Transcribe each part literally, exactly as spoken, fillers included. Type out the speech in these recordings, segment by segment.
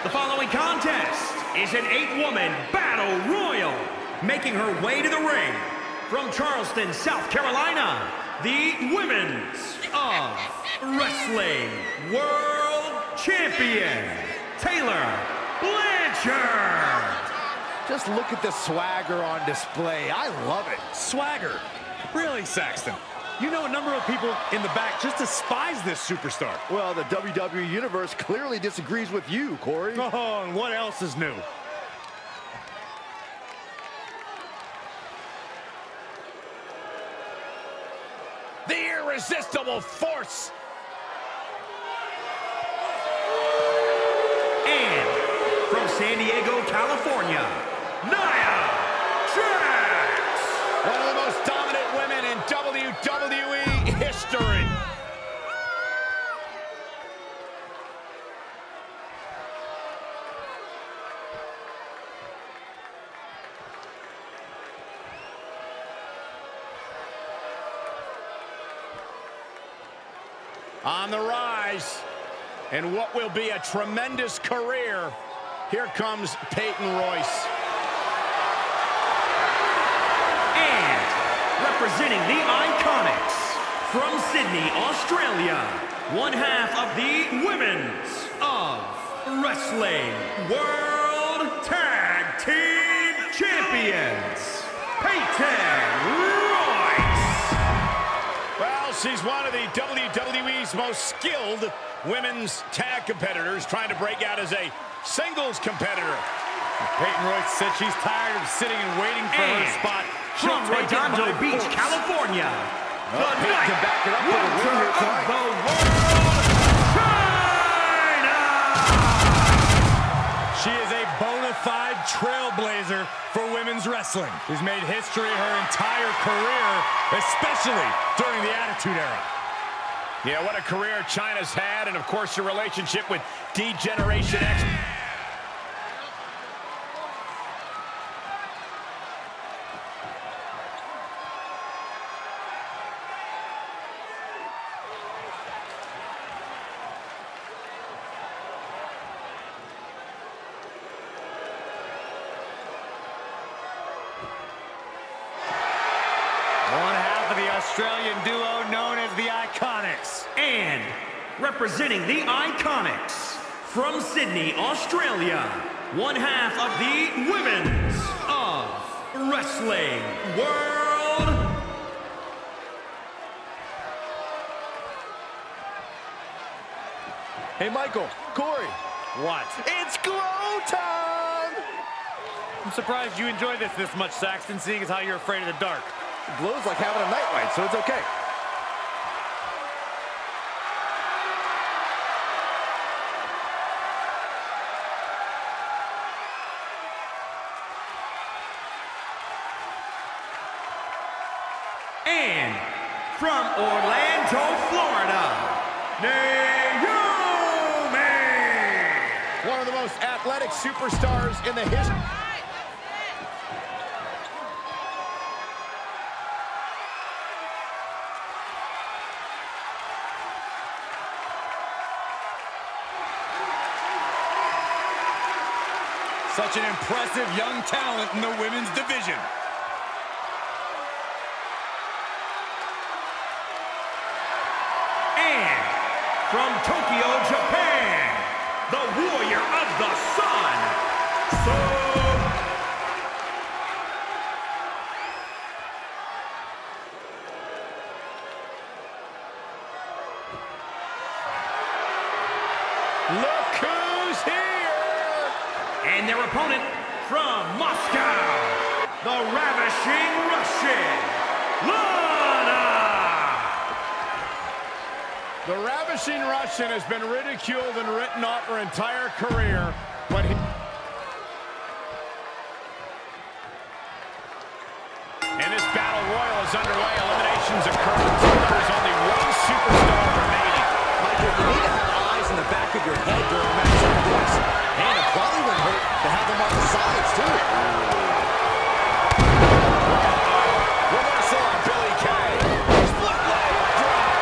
The following contest is an eight-woman battle royal. Making her way to the ring from Charleston, South Carolina, the Women's of Wrestling World Champion, Taylor Blanchard. Just look at the swagger on display. I love it. Swagger? Really, Saxton? You know a number of people in the back just despise this superstar. Well, the W W E Universe clearly disagrees with you, Corey. Oh, and what else is new? The irresistible force. And from San Diego, California, Nia Jax. One of the most dominant women in W W E history. On the rise, and what will be a tremendous career, here comes Peyton Royce. And representing the Iconics, from Sydney, Australia, one half of the Women's of Wrestling World Tag Team Champions, Peyton Royce. Well, she's one of the W W E's most skilled women's tag competitors, trying to break out as a singles competitor. Peyton Royce said she's tired of sitting and waiting for And her spot. from Redondo Beach, force. California, Oh, the Peyton Night can back it up with a win Wonder here of tonight. the World, China! She is a bona fide trailblazer for women's wrestling. She's made history her entire career, especially during the Attitude Era. Yeah, what a career Chyna's had, and of course her relationship with D-Generation X. One half of the Australian duo known as the Iconics. And representing the Iconics, from Sydney, Australia, one half of the Women's of Wrestling World. Hey, Michael, Corey, What? it's glow time! I'm surprised you enjoy this this much, Saxton, seeing as how you're afraid of the dark. It glows like having a nightlight, so it's okay. And from Orlando, Florida, Naomi! One of the most athletic superstars in the history. Such an impressive young talent in the women's division. And from Tokyo, Japan, the Warrior of the Sun, So. Look who's here! And their opponent from Moscow, the Ravishing Russian, Lana! The Ravishing Russian has been ridiculed and written off her entire career, but he... And this battle royal is underway. Eliminations occurring. There's only one superstar remaining. Michael, you need to have eyes in the back of your head during a match like this. And it probably wouldn't hurt to have them on the sides, too. Reversal on Billy Kay. Split leg drop.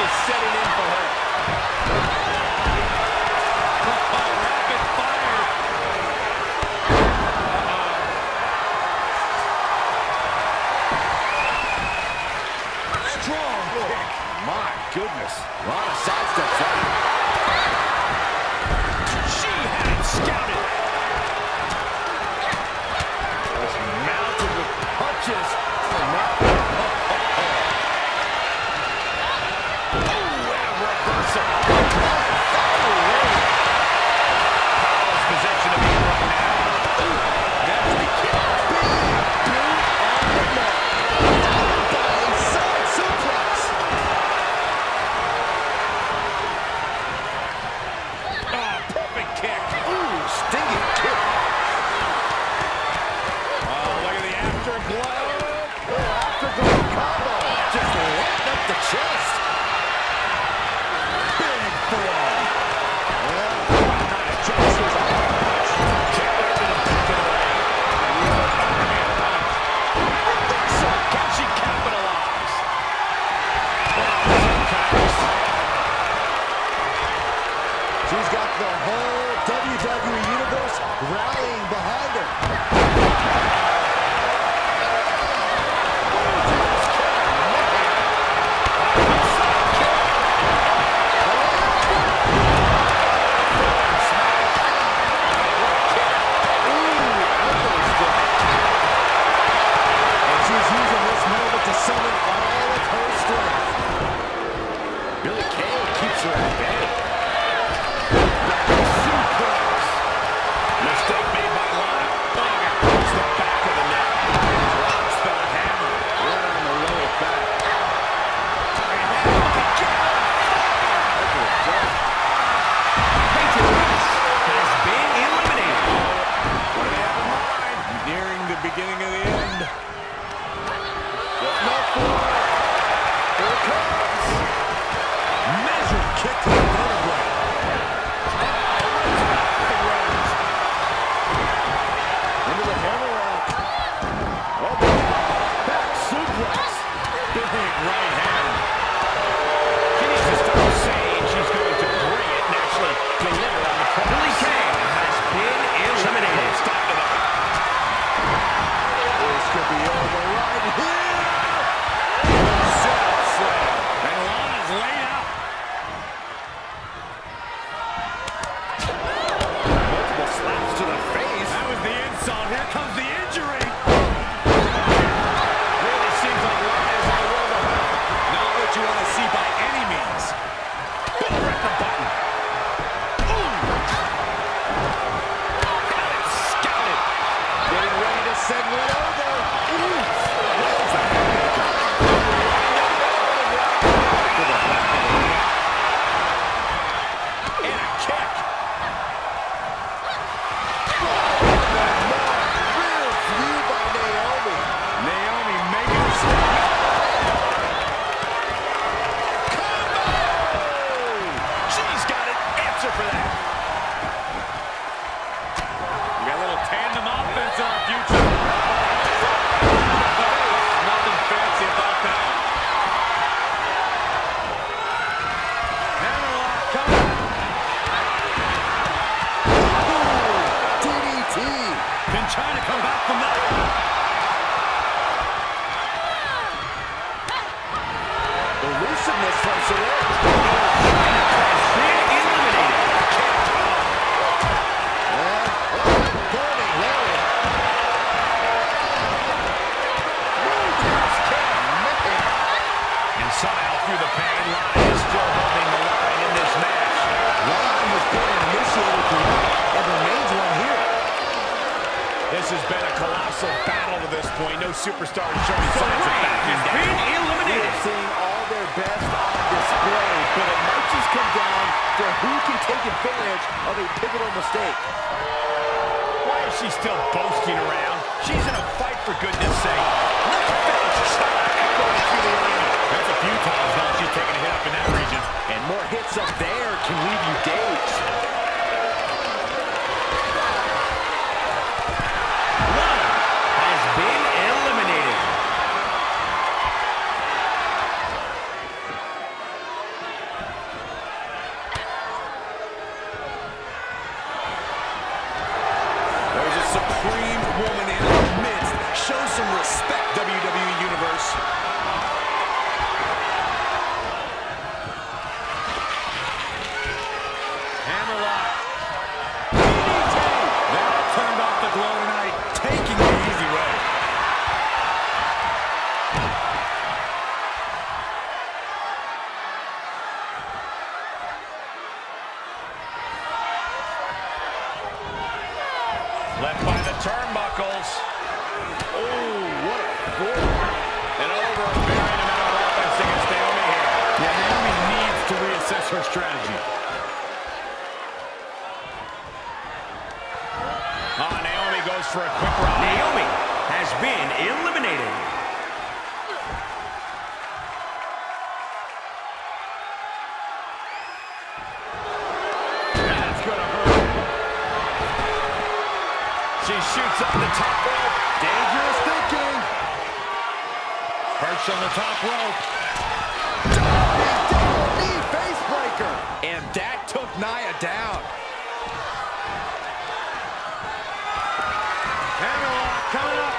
is setting in for her. Oh, rapid fire. Uh-oh. Strong kick. My goodness. A lot of sidesteps there. She had scouted. Just mounted with punches. Oh, now. Oh, oh, oh. Oh, and a reversal. Powerless position to be in right now. That's the kick. Big boot on the neck. Followed by a side suplex. Oh, perfect kick. Ooh, stinging kick. Oh, look at the afterglow. Oh, afterglow combo. Just lighting up the chest. Big forearm. Well, kind of Josh's punch. Kick right to the back of the ring. Reversal. Can she capitalize? Oh, sometimes. She's got the whole W W E Universe rallying behind her. And she's using this moment to summon all of her strength. Billie Kay keeps her at bay. Mistake made by Lana. Bang across the back of the neck. Drops the hammer. Right on the lower back. Peyton Royce has been eliminated. What do they have in mind? Nearing the beginning of the end. Here it comes. Measured kick to the vertebrae. Into the hammerlock. Oh, boy. Back suplex. Big right hand. She needs to stop saying she's going to bring it and actually deliver on the promise. Billie Kay has been eliminated. Stop to that. This could be over right here. And Lana's laid out. Multiple slaps to the face. That was the insult. Here comes the injury. Really seems like Lana is on the world of hurt. Not what you want to see by any means. Bull right the button. Ooh. Got it scouted. Getting ready to send one over. Ooh. There's the And a kick. real view by Naomi. Naomi making a stop. She's got an answer for that. We got a little tandem offense in our future. Nothing fancy about that. Hammerlock coming. D D T. Been trying to come back from that. Elusiveness from Saraya. Been eliminated. And, oh, burning Larry. Roadhouse kick. Man. And somehow through the pain, Lana is still holding the line in this match. Line has been initiated throughout and remains one here. This has been a colossal battle to this point. No superstar is showing signs of Ray backing has down. been We eliminated. are seeing all their best on display, but it might just come down to who can take advantage of a pivotal mistake. Why is she still boasting around? She's in a fight, for goodness sake. Let her finish. Echoing through the arena. That's a few times now she's taking a hit up in that region. And more hits up there can leave you dazed. Lana has been eliminated. She shoots up the top rope. Dangerous thinking. Perched on the top rope. Diving double knee face breaker. And that took Nia down. Hammerlock coming up.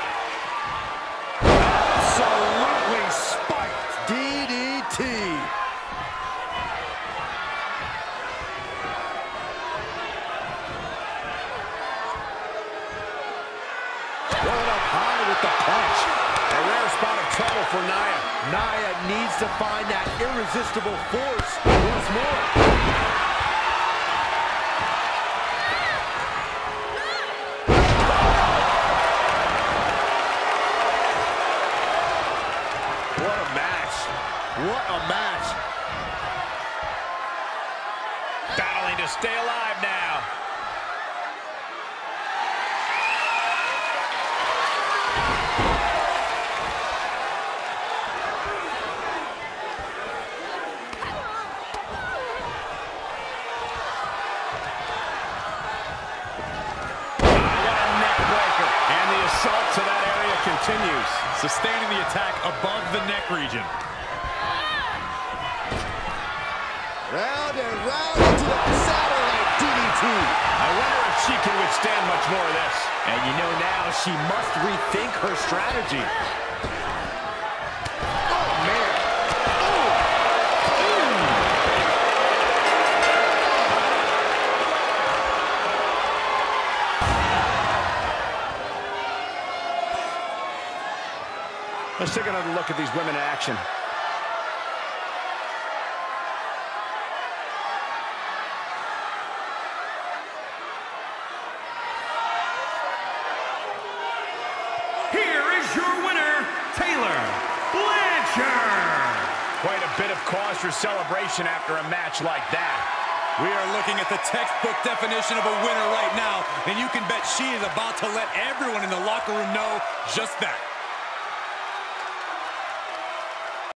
Absolutely spiked D D T. Going up high with the punch. A rare spot of trouble for Nia. Nia needs to find that irresistible force once more. What a match. What a match. Battling to stay alive now. Assault to that area continues, sustaining the attack above the neck region. Round and round into the satellite D D T. I wonder if she can withstand much more of this. And you know now she must rethink her strategy. Oh, man. Let's take another look at these women in action. Here is your winner, Taylor Blanchard. Quite a bit of cause for celebration after a match like that. We are looking at the textbook definition of a winner right now, and you can bet she is about to let everyone in the locker room know just that.